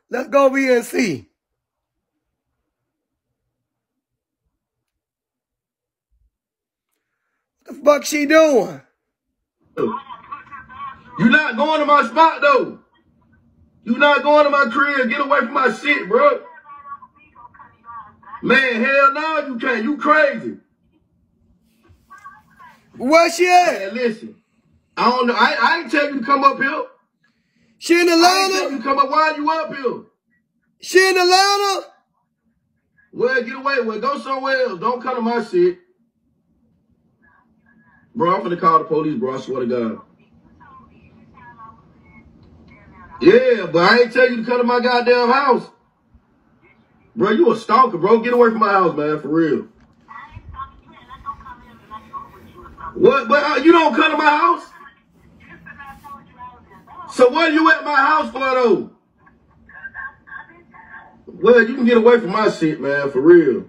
Let's go over here and see. What the fuck she doing? You not going to my spot, though. You not going to my crib. Get away from my shit, bro. Man, hell no, you can't. You crazy. Where she at? Man, listen. I don't know. I ain't tell you to come up here. She in I ain't tell Atlanta? you to come up. Why are you up here? She in Atlanta? Well, get away. Well, go somewhere else. Don't come to my shit. Bro, I'm finna call the police, bro. I swear to God. Yeah, but I ain't tell you to come to my goddamn house. Bro, you a stalker, bro. Get away from my house, man, for real. What? But you don't come to my house? So what are you at my house for, though? Well, you can get away from my shit, man, for real.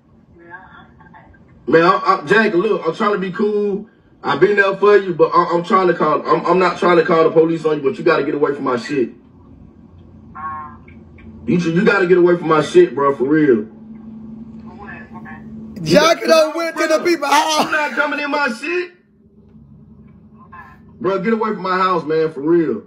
Man, Jack, look, I'm trying to be cool. I've been there for you, but I'm trying to call. I'm not trying to call the police on you, but you got to get away from my shit. You got to get away from my shit, bro, for real. Jack done went to the people's house. You not coming in my shit? Bro, get away from my house, man, for real.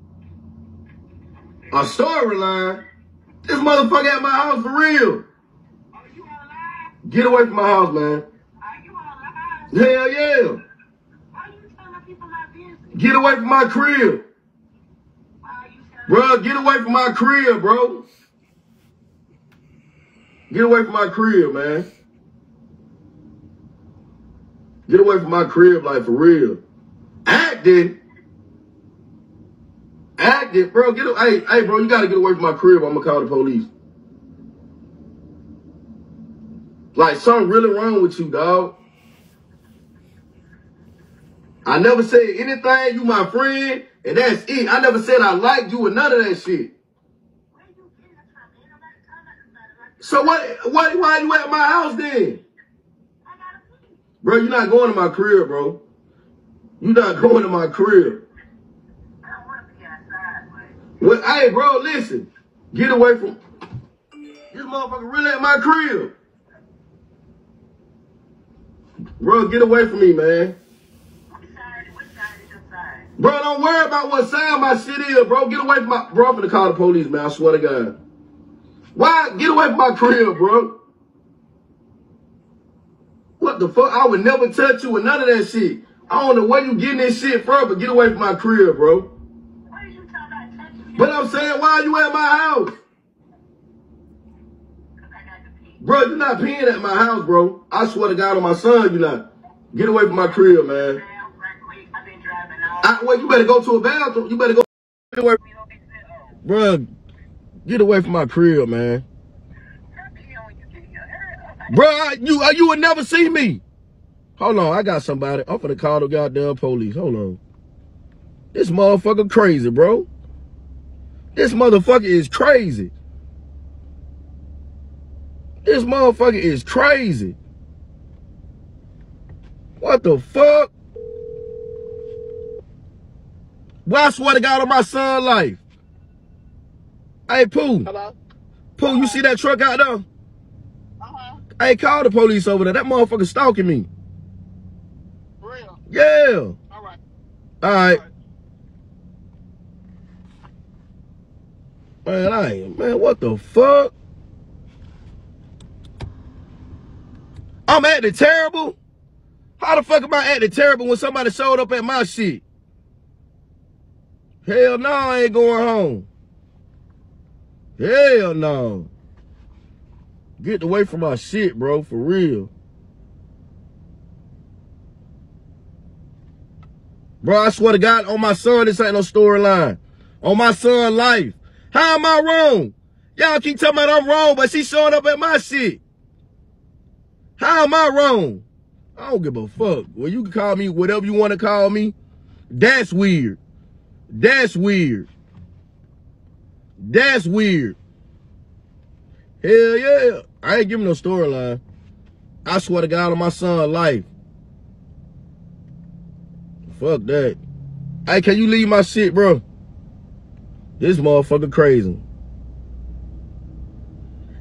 A storyline? This motherfucker at my house, for real. Get away from my house, man. Hell yeah. Get away from my crib. Bro, get away from my crib, bro. Get away from my crib, man. Get away from my crib, like, for real. Acting, bro. Hey, bro, you gotta get away from my crib. I'm gonna call the police. Like, something really wrong with you, dog. I never said anything. You my friend, and that's it. I never said I liked you or none of that shit. So why you at my house then? Bro, you're not going to my crib, bro. You're not going to my crib. Well, hey, bro, listen. Get away from... This motherfucker really at my crib. Bro, get away from me, man. Bro, don't worry about what side my shit is, bro. Get away from my... Bro, I'm finna call the police, man. I swear to God. Why? Get away from my crib, bro. What the fuck? I would never touch you with none of that shit. I don't know where you getting this shit from, but get away from my crib, bro. What are you talking about? But I'm saying, why are you at my house? Bro, you're not peeing at my house, bro. I swear to God on my son, you're not. Get away from my crib, man. Well, you better go to a bathroom. You better go. Bro, get away from my crib, man. Bro, you would never see me. Hold on, I got somebody. I'm finna call the goddamn police. Hold on. This motherfucker crazy, bro. This motherfucker is crazy. This motherfucker is crazy. What the fuck? Well, I swear to God on my son's life. Hey, Pooh. Hello? Pooh, you see that truck out there? Hey, call the police over there. That motherfucker stalking me. For real? Yeah. All right. All right. Man, what the fuck? I'm acting terrible? How the fuck am I acting terrible when somebody showed up at my shit? Hell no, I ain't going home. Hell no. Get away from my shit, bro, for real. Bro, I swear to God, on my son, this ain't no storyline. On my son's life. How am I wrong? Y'all keep talking about I'm wrong, but she showing up at my shit. How am I wrong? I don't give a fuck. Well, you can call me whatever you want to call me. That's weird. That's weird. That's weird. Hell yeah. I ain't giving no storyline. I swear to God on my son's life. Fuck that. Hey, can you leave my shit, bro? This motherfucker crazy.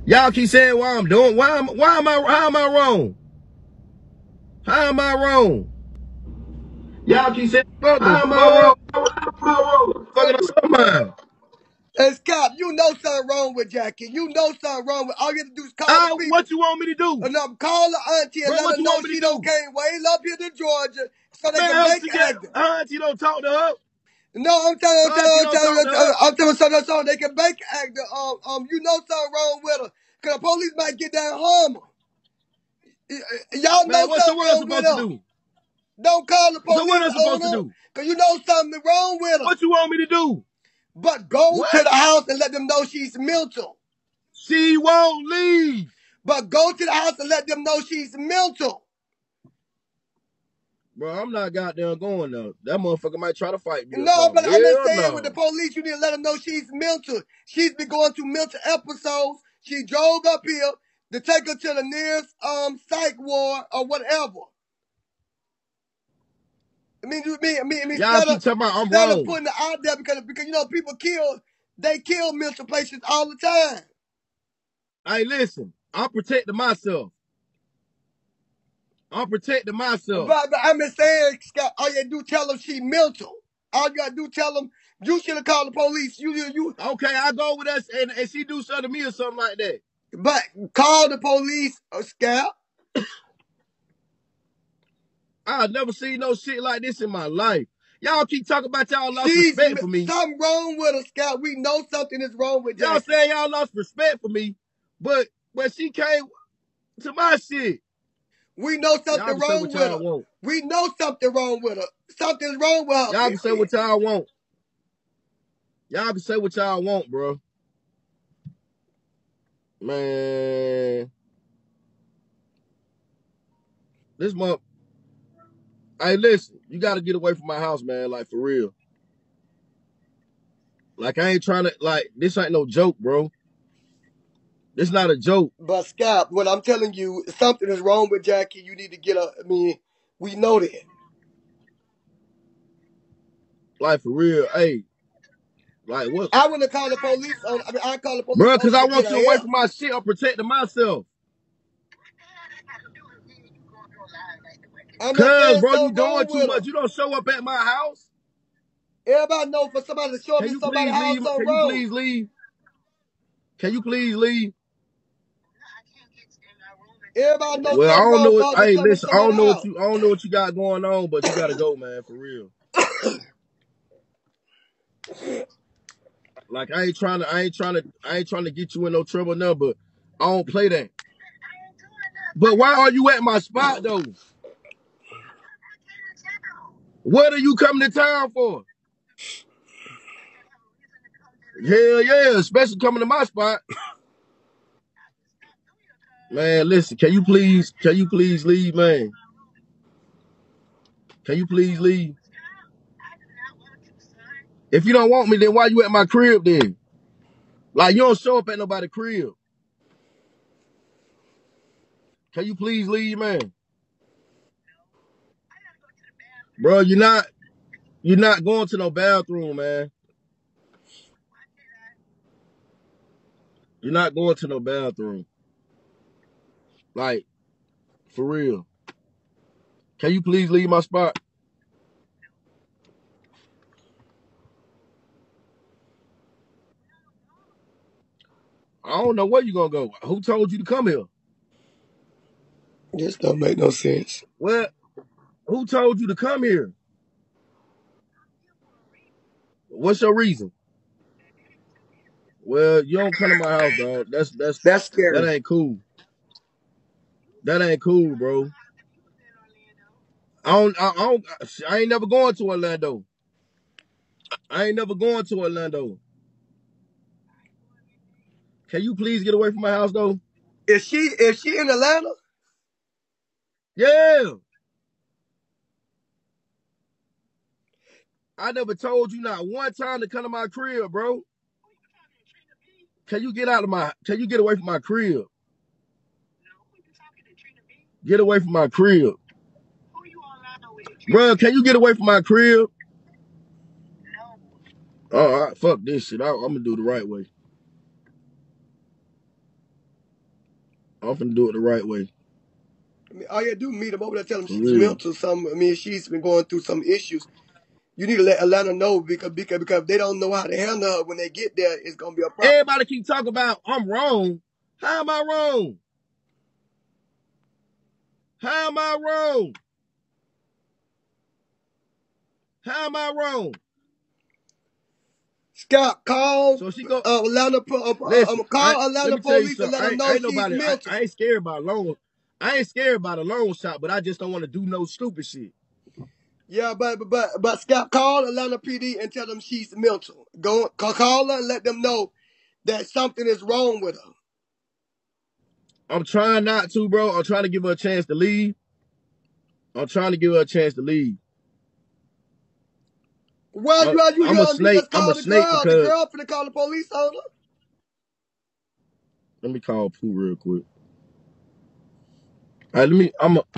Y'all keep saying what I'm doing. How am I wrong? How am I wrong? Y'all keep saying, what the fuck? Fucking up somebody. Hey, Skalp, you know something wrong with Jackie. You know something wrong with. All you have to do is call the people. What you want me to do? Call the auntie and Bro, let her know she don't came way up here to Georgia so they can make acting. Auntie don't talk to her. No, I'm telling so they can make acting. You know something wrong with her. Cause the police might get that harm her. Y'all know something wrong with her. Don't call the police. So what am I supposed to do? Cause you know something wrong with her. What you want me to do? But go to the house and let them know she's mental. She won't leave. But go to the house and let them know she's mental. Bro, I'm not goddamn going though. That motherfucker might try to fight me. No, but I'm just saying with the police, you need to let them know she's mental. She's been going through mental episodes. She drove up here to take her to the nearest psych ward or whatever. Y'all keep talking about I'm wrong. Instead of putting it out there because you know people kill mental patients all the time. Hey, listen, I'm protecting myself. But I'm just saying, Scott, all you do tell them she mental. All you gotta do tell them you should have called the police. You. Okay, I go with us and she do something to me or something like that. But call the police, Scott. I've never seen no shit like this in my life. Y'all keep talking about y'all lost respect for me. Something wrong with her, Scott. We know something is wrong with y'all. Saying y'all lost respect for me, but she came to my shit. We know something wrong with her. We know something wrong with her. Something's wrong with her. Y'all can say what y'all want. Y'all can say what y'all want, bro. Man. This month. Hey, listen. You got to get away from my house, man. Like, for real. Like, I ain't trying to, like, this ain't no joke, bro. This not a joke. But, Scott, what I'm telling you, something is wrong with Jackie. You need to get her. We know that. Like, for real. Hey. Like, what? I want to call the police on. I call the police. Bro, because I want you away from my shit. I'm protecting myself. Cuz, bro, you doing too much. You don't show up at my house. Everybody know for somebody to show up at somebody's house on road. Can you please leave? Can you please leave? Everybody knows. Well, I don't know what. Hey, listen, I don't know what you got going on, but you gotta go, man, for real. Like I ain't trying to get you in no trouble now, but I don't play that. But why are you at my spot though? What are you coming to town for? Hell yeah, especially coming to my spot. Man, listen, can you please leave, man? Can you please leave? If you don't want me, then why you at my crib then? Like you don't show up at nobody's crib. Can you please leave, man? Bro, you're not going to no bathroom, man. You're not going to no bathroom. Like, for real. Can you please leave my spot? I don't know where you gonna go. Who told you to come here? This don't make no sense. Well, who told you to come here? What's your reason? Well, you don't come to my house, dog. That's scary. That ain't cool. That ain't cool, bro. I ain't never going to Orlando. Can you please get away from my house though? Is she in Atlanta? Yeah. I never told you not one time to come to my crib, bro. Can you get away from my crib? Get away from my crib. Bro, can you get away from my crib? No. All right, fuck this shit. I'm gonna do it the right way. I'm finna do it the right way. I mean, all you gotta do is meet them over there, tell them For she's real. mental. She's been going through some issues. You need to let Atlanta know because if they don't know how to handle her when they get there, it's gonna be a problem. Everybody keep talking about I'm wrong. How am I wrong? How am I wrong? How am I wrong? Scott, call So she go. Atlanta. Listen, Call let Atlanta me tell you police and something. let them know Ain't she's nobody. mental. I ain't scared about a loan. I ain't scared about a loan shot, but I just don't want to do no stupid shit. Yeah, but Scott, call Atlanta PD and tell them she's mental. Go call her and let them know that something is wrong with her. I'm trying not to, bro. I'm trying to give her a chance to leave. Well, I'm a snake. just call the snake girl. The because girl finna call the police on her. let me call Pooh real quick. All right,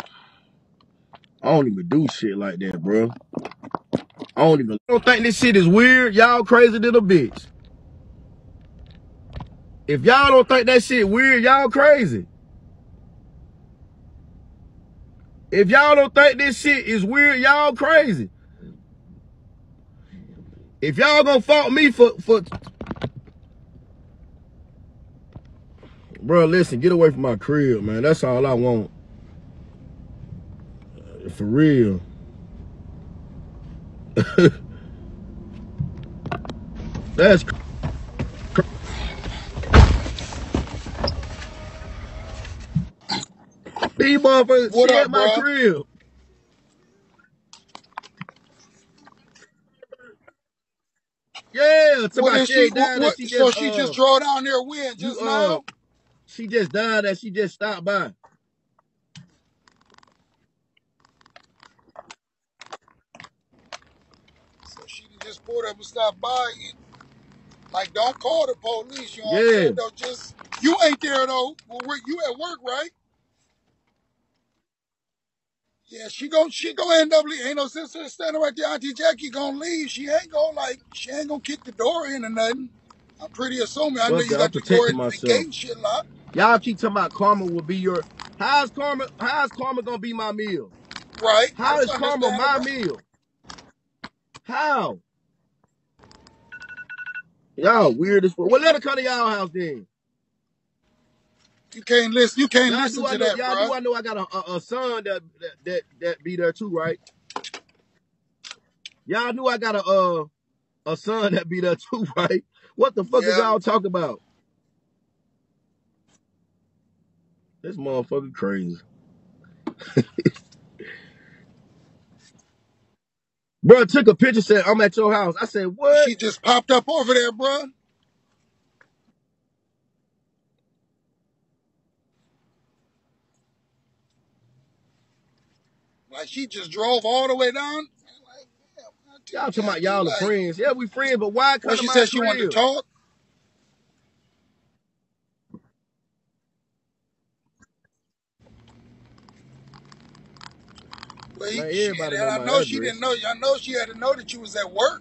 I don't even do shit like that, bro. I don't think this shit is weird. Y'all crazy than a bitch. If y'all don't think that shit weird, y'all crazy. If y'all don't think this shit is weird, y'all crazy. If y'all gonna fault me for bro, listen, get away from my crib, man. That's all I want. For real. That's these motherfuckers. What She up, at my bro? crib. Yeah, to What my is she she? ain't died that she So just she just drove down there when you just now? she just died that she just stopped by. So she just pulled up and stopped by. Like, don't call the police. You know what I'm Yeah. saying? Though, just you ain't there though. Well, you at work, right? Yeah, she gonna end up leave. Ain't no sister standing right there. Auntie Jackie gonna leave. She ain't gonna kick the door in or nothing. I'm pretty assuming. I know Fuck you that. I'm got the door protecting and the gate myself. and shit locked. Y'all keep talking about karma will be your how's karma gonna be my meal? Right? How That's is karma my understandable. meal? How? Y'all weird as fuck. Well, let her come to y'all house then. You can't listen. You can't Y'all listen do I to know? that, Y'all bro. do I know? I got a son that be there too, right? Y'all knew I got a son that be there too, right? What the fuck is Yeah. y'all talking about? This motherfucker crazy. Bro took a picture, said I'm at your house. I said what? She just popped up over there, bro. Like she just drove all the way down. Like, damn, Auntie Y'all talking about Jackie. y'all are Like, friends. Yeah, we friends, but why come well, to she my said she wanted to crib? talk. Well, Man, shit, everybody and know I my know she didn't address. know. I know she had to know that you was at work.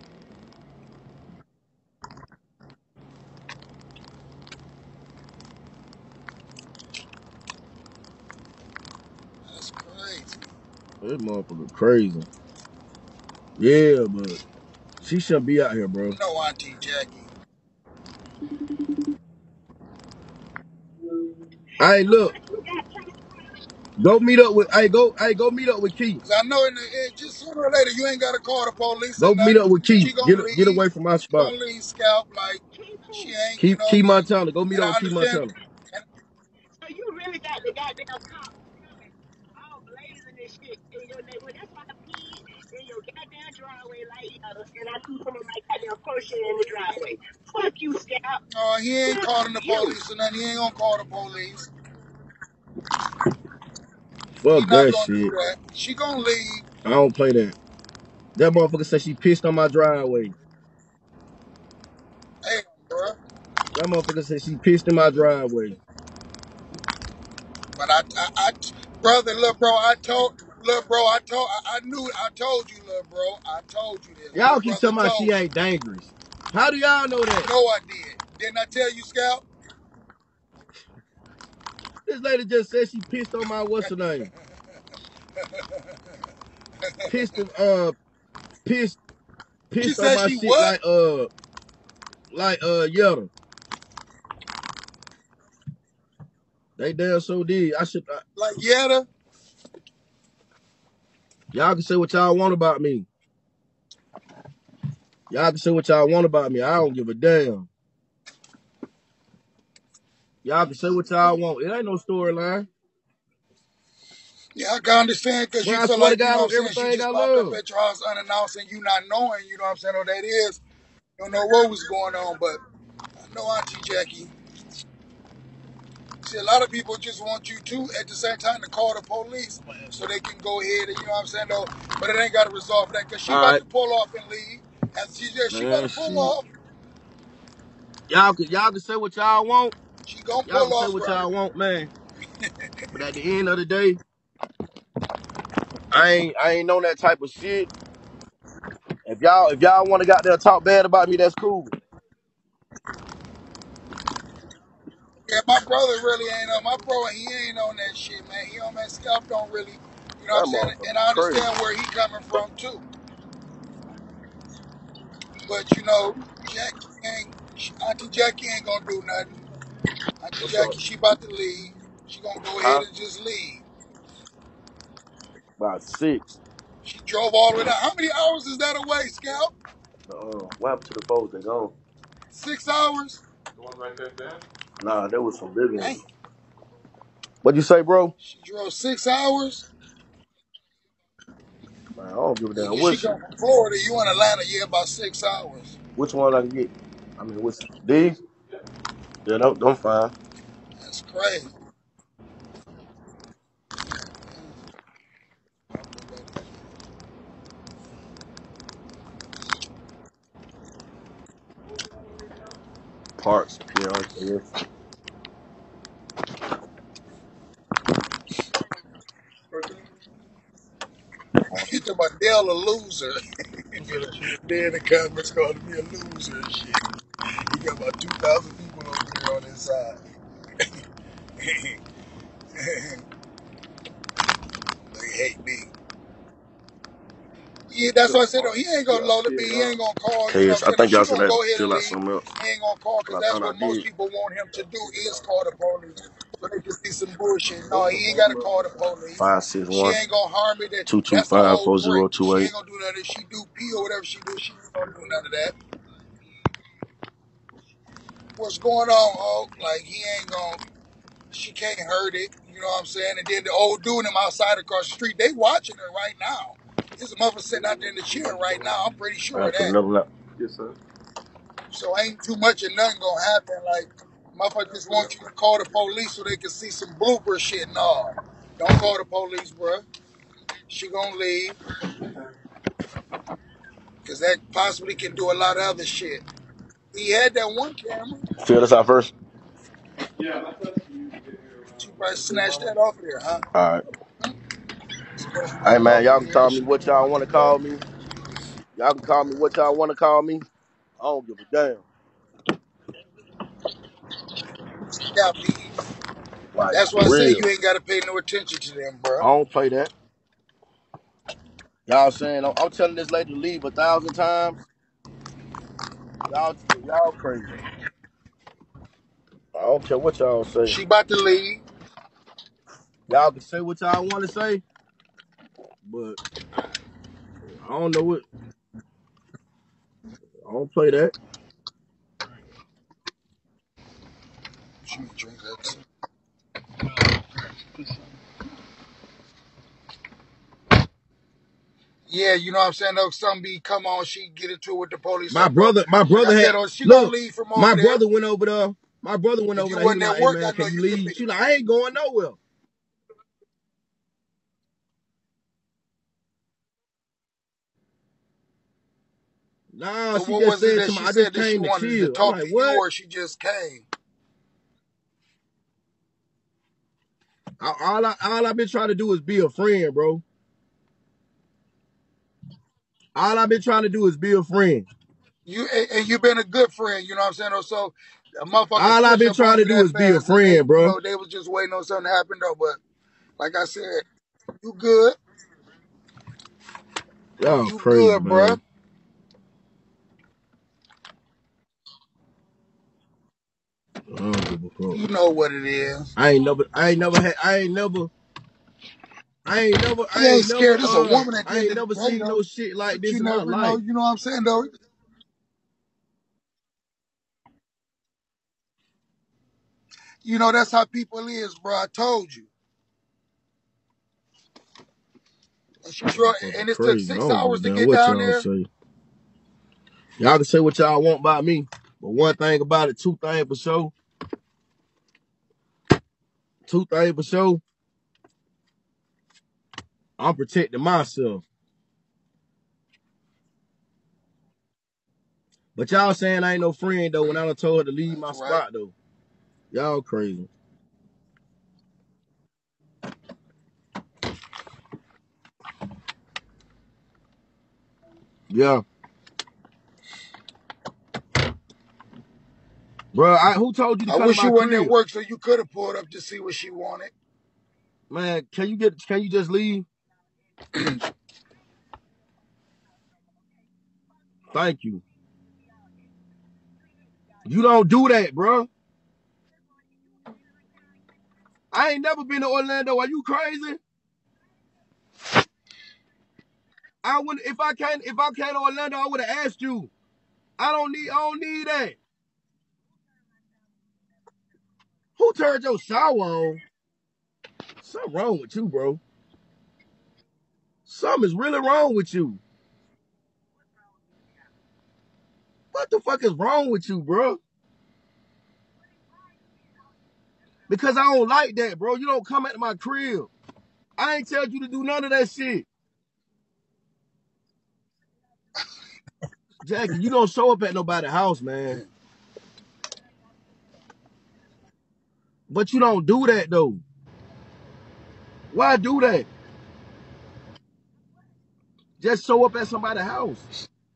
That's crazy. This motherfucker crazy. Yeah, but she shouldn't be out here, bro. No, Auntie Jackie. Hey, look, go meet up with. Go meet up with Keith. Cause I know in the end, just sooner or later, you ain't got to call the police or Go meet up nothing. with Keith. She gonna Get leave. away from my She spot. gonna leave Scalp. Like, she ain't, Key Montana. Go meet and up I with Key understand. Montana. And So you really got the goddamn cops coming all blazing and shit in your neighborhood. That's why I peed in your goddamn driveway like and I threw some of my goddamn crochet in the driveway. Fuck you, Scout. he ain't Fuck calling the you. police or nothing. He ain't gonna call the police. He Fuck not that gonna do shit. that. She gonna leave. I don't play that. That motherfucker said she pissed on my driveway. Damn, bro. That motherfucker said she pissed in my driveway. But brother, look, bro, I knew, I told you, little bro, I told you this. Y'all Little keep brother talking about she told ain't dangerous. How do y'all know you. that? No, I did. Didn't I tell you, Scout? This lady just said she pissed on my what's her name? Pissed She on said my she shit what? Yetta. They damn so did. I should Like Yetta? y'all can say what y'all want about me. Y'all can say what y'all want about me. I don't give a damn. Y'all can say what y'all want. It ain't no storyline. Yeah, I can understand because Bro, you I feel swear to like, you know God what I'm on saying, she everything just I popped up love. at your house unannounced and you not knowing, you know what I'm saying, who that is. You don't know what was going on, but I know Auntie Jackie. See, a lot of people just want you to, at the same time, to call the police so they can go ahead and, you know what I'm saying, though, but it ain't got to resolve that because she All about right. to pull off and leave. After she about Man, to pull shit. off. Y'all can say what y'all want. She gonna Y'all pull can say off, what brother. y'all want, man. But at the end of the day, I ain't on that type of shit. If y'all want to got there talk bad about me, that's cool. Yeah, my brother really ain't on. My bro, he ain't on that shit, man. He on that Skalp don't really, you know what That I'm saying? And motherfucker I crazy. understand where he coming from, too. But, you know, Auntie Jackie ain't gonna do nothing. Auntie What's up? Jackie, she about to leave. She gonna go ahead Huh? and just leave. About 6. She drove all the way down. How many hours is that away, Skalp? What happened to the folks? They gone. 6 hours? Nah, there was some big ones. Dang. What'd you say, bro? She drove 6 hours? Man, I don't give a Yeah, damn. 'cause she come from Florida. You in Atlanta, yeah, about 6 hours. Which one I can get? I mean, which these? Yeah, don't fine. That's crazy. Parts, PRKS. You talking about Dale a loser. Then the comments called me a loser and shit. He got about 2,000 people over there on his side. They hate me. Yeah, that's what I said. Though. He ain't gonna load it, be. He ain't gonna call. You know what KS, I'm I saying? Though. think She y'all should gonna have go to ahead and fill out leave. something else. He ain't gonna call because But I that's thought I what most did. people want him to do is call the police so they can see some bullshit. No, he ain't gotta call the police. She 561 ain't gonna harm me. That's the 225 whole break. She 4028. ain't gonna do nothing. If she do pee or whatever she do, she ain't gonna do none of that. What's going on, Hulk? Like he ain't gonna. She can't hurt it. You know what I'm saying? And then the old dude and him outside across the street, they watching her right now. There's a mother sitting out there in the chair right now. I'm pretty I sure of have to put that. another lap. Yes, sir. So ain't too much of nothing gonna happen. Like, motherfuckers just want you to call the police so they can see some blooper shit. No, don't call the police, bruh. She gonna leave because that possibly can do a lot of other shit. He had that one camera. Fill this out first. She probably snatched that off here, huh? All right. Snatched Hey, that man, off y'all of can here. call me She what didn't y'all want want to it though. call me. Y'all can call me what y'all want to call me. I don't give a damn. Scalp these. Like, That's why for I say real. you ain't gotta pay no attention to them, I bruh. don't play that. Y'all saying, I'm telling this lady to leave 1,000 times. Y'all crazy. I don't care what y'all say. She about to leave. Y'all can say what y'all want to say, but I don't know what. I don't play that. She may drink that too. Yeah, you know what I'm saying? Though some be come on, she get into it with the police. My Her, bro. brother, Like I had said, oh, she gonna look. leave from My over there. brother went over there. My brother went If over you there. He was wasn't like, at "Hey work, man, I know can you you could leave?" be. She like, "I ain't going nowhere." Nah, So she what just was it said that to me, she "I just said that she came to wanted to chill." I'm talk like, to you, "What?" or she just came? All I've been trying to do is be a friend, bro. All I've been trying to do is be a friend. You and you've been a good friend. You know what I'm saying? So A motherfucker All I've switch been up on trying to you do that is be a fast, and they, friend, bro. they was just waiting on something to happen though. But like I said, you good. Y'all You crazy, good, bruh. man. I don't give a fuck. You know what it is. I ain't never You ain't scared. It's a woman at the end of the day, seen though. no shit like But this you in my never know. life. You know what I'm saying, though? You know, that's how people is, bro. I told you. And she drove, and it took Crazy. I 6 don't give a hours to damn get what down y'all there. say. Y'all can say what y'all want about me. But one thing about it, two things for sure. I'm protecting myself. But y'all saying I ain't no friend though when I done told her to leave my spot though. Y'all crazy. Yeah. Bro, who told you to I come to wish my you wasn't at crib? work so you could have pulled up to see what she wanted. Man, can you just leave? Thank you. You don't do that, bro. I ain't never been to Orlando. Are you crazy? I would if I came to Orlando, I would have asked you. I don't need that. Who turned your shower on? Something wrong with you, bro. Something is really wrong with you. What the fuck is wrong with you, bro? Because I don't like that, bro. You don't come at my crib. I ain't tell you to do none of that shit. Jackie, you don't show up at nobody's house, man. But you don't do that, though. Why do that? Just show up at somebody's house.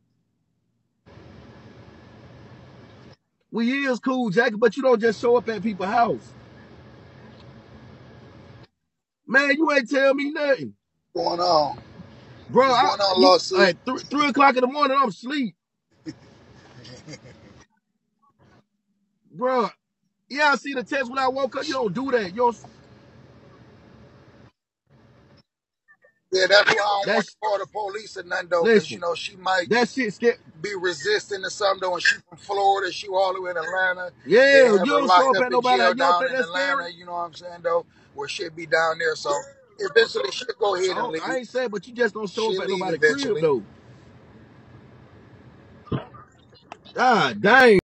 We is cool, Jackie, but you don't just show up at people's house. Man, you ain't tell me nothing. What's going on? Bro, What's going on, lawsuit? at 3 o'clock in the morning, I'm asleep. Bro, yeah, I see the text when I woke up. You don't do that. Yeah, that's why I don't want to call the police or nothing, though, because, you know, she might that shit scared. be resisting to something, though, and she from Florida. She all the way in Atlanta. Yeah, They have you her don't show locked up up at in nobody. jail You don't down think in that's Atlanta, scary? you know what I'm saying, though, where she'll be down there. So eventually she'll go ahead and I leave. ain't saying, but you just don't show up She'll at leave nobody's crib, eventually. though. God dang.